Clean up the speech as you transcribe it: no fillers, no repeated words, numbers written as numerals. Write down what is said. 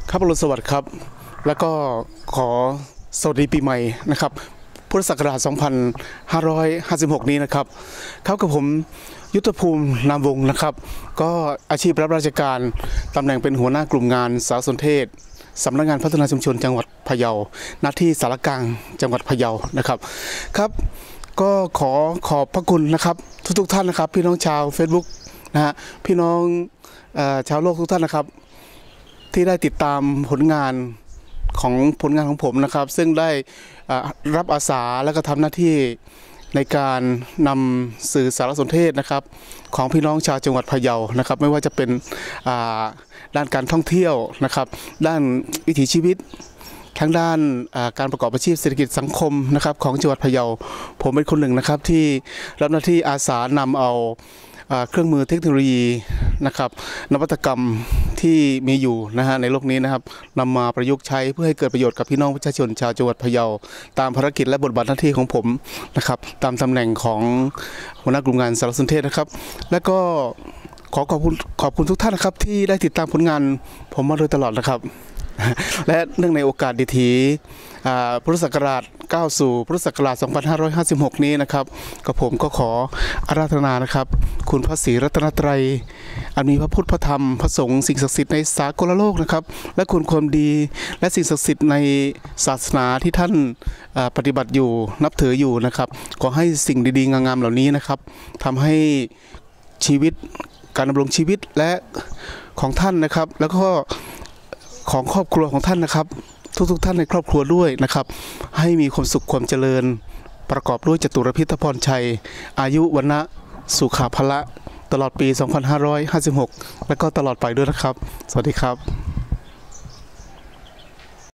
ครับอรุณสวัสดิ์ครับแล้วก็ขอสวัสดีปีใหม่นะครับพุทธศักราช 2556 นี้นะครับเข้ากับผมยุทธภูมินามวงศ์นะครับก็อาชีพรับราชการตำแหน่งเป็นหัวหน้ากลุ่มงานสารสนเทศสำนักงานพัฒนาชุมชนจังหวัดพะเยาหน้าที่สารกลางจังหวัดพะเยานะครับครับก็ขอบพระคุณนะครับทุกท่านนะครับพี่น้องชาว Facebook นะฮะพี่น้องชาวโลกทุกท่านนะครับที่ได้ติดตามผลงานของผมนะครับซึ่งได้รับอาสาและก็ทำหน้าที่ในการนำสื่อสารสนเทศนะครับของพี่น้องชาวจังหวัดพะเยานะครับไม่ว่าจะเป็นด้านการท่องเที่ยวนะครับด้านวิถีชีวิตทั้งด้านการประกอบอาชีพเศรษฐกิจสังคมนะครับของจังหวัดพะเยาผมเป็นคนหนึ่งนะครับที่รับหน้าที่อาสานำเอาเครื่องมือเทคโนโลยีนะครับนวัตกรรมที่มีอยู่นะฮะในโลกนี้นะครับนำมาประยุกต์ใช้เพื่อให้เกิดประโยชน์กับพี่น้องประชาชนชาวจังหวัดพะเยาตามภารกิจและบทบาทหน้าที่ของผมนะครับตามตำแหน่งของหัวหน้ากลุ่มงานสารสนเทศนะครับและก็ขอบคุณทุกท่านนะครับที่ได้ติดตามผลงานผมมาโดยตลอดนะครับและเนื่องในโอกาสดีถีพุทธศักราชก้าวสู่พุทธศักราช 2556 นี้นะครับกับผมก็ขออาราธนานะครับคุณพระศรีรัตนตรัยอันมีพระพุทธพระธรรมพระสงฆ์สิ่งศักดิ์สิทธิ์ในสากลโลกนะครับและคุณความดีและสิ่งศักดิ์สิทธิ์ในศาสนาที่ท่านปฏิบัติอยู่นับถืออยู่นะครับขอให้สิ่งดีๆงามๆเหล่านี้นะครับทำให้ชีวิตการดำรงชีวิตและของท่านนะครับแล้วก็ของครอบครัวของท่านนะครับทุกท่านในครอบครัวด้วยนะครับให้มีความสุขความเจริญประกอบด้วยจตุรพิธพรชัยอายุวรรณะสุขภละตลอดปี 2556 และก็ตลอดไปด้วยนะครับสวัสดีครับ